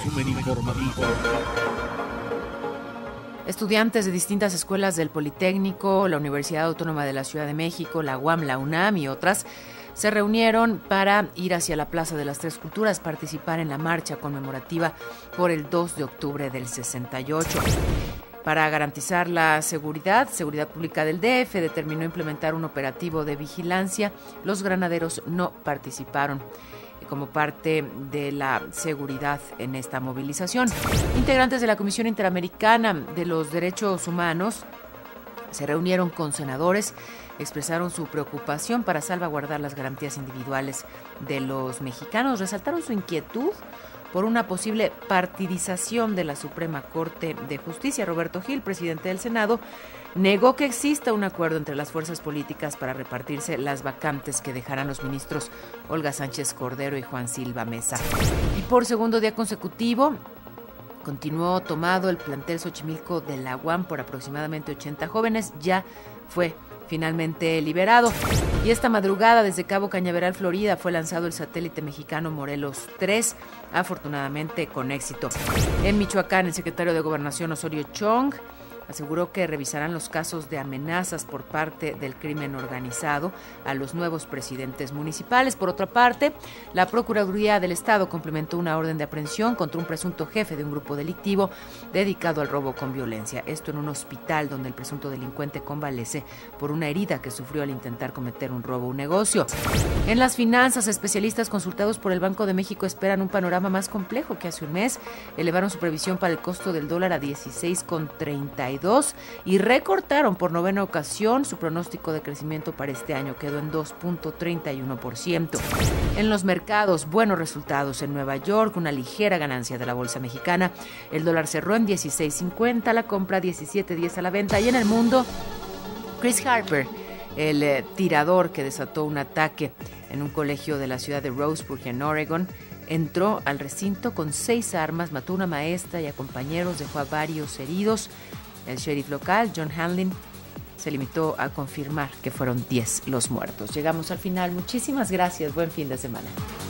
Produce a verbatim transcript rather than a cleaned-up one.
resumen informativo. Estudiantes de distintas escuelas del Politécnico, la Universidad Autónoma de la Ciudad de México, la U A M, la UNAM y otras se reunieron para ir hacia la Plaza de las Tres Culturas, participar en la marcha conmemorativa por el dos de octubre del sesenta y ocho. Para garantizar la seguridad, seguridad pública del D F determinó implementar un operativo de vigilancia. Los granaderos no participaron como parte de la seguridad en esta movilización. Integrantes de la Comisión Interamericana de los Derechos Humanos se reunieron con senadores, expresaron su preocupación para salvaguardar las garantías individuales de los mexicanos, resaltaron su inquietud por una posible partidización de la Suprema Corte de Justicia. Roberto Gil, presidente del Senado, negó que exista un acuerdo entre las fuerzas políticas para repartirse las vacantes que dejarán los ministros Olga Sánchez Cordero y Juan Silva Mesa. Y por segundo día consecutivo, continuó tomado el plantel Xochimilco de la U A M por aproximadamente ochenta jóvenes. Ya fue finalmente liberado. Y esta madrugada desde Cabo Cañaveral, Florida, fue lanzado el satélite mexicano Morelos tres, afortunadamente con éxito. En Michoacán, el secretario de Gobernación Osorio Chong aseguró que revisarán los casos de amenazas por parte del crimen organizado a los nuevos presidentes municipales. Por otra parte, la Procuraduría del Estado complementó una orden de aprehensión contra un presunto jefe de un grupo delictivo dedicado al robo con violencia. Esto en un hospital donde el presunto delincuente convalece por una herida que sufrió al intentar cometer un robo a un negocio. En las finanzas, especialistas consultados por el Banco de México esperan un panorama más complejo que hace un mes. Elevaron su previsión para el costo del dólar a dieciséis con treinta y dos y recortaron por novena ocasión su pronóstico de crecimiento para este año. Quedó en dos punto treinta y uno por ciento. En los mercados, buenos resultados en Nueva York, una ligera ganancia de la bolsa mexicana. El dólar cerró en dieciséis cincuenta, la compra diecisiete diez a la venta. Y en el mundo, Chris Harper, el eh, tirador que desató un ataque en un colegio de la ciudad de Roseburg, en Oregon, entró al recinto con seis armas, mató a una maestra y a compañeros, dejó a varios heridos. El sheriff local, John Hanlin, se limitó a confirmar que fueron diez los muertos. Llegamos al final. Muchísimas gracias. Buen fin de semana.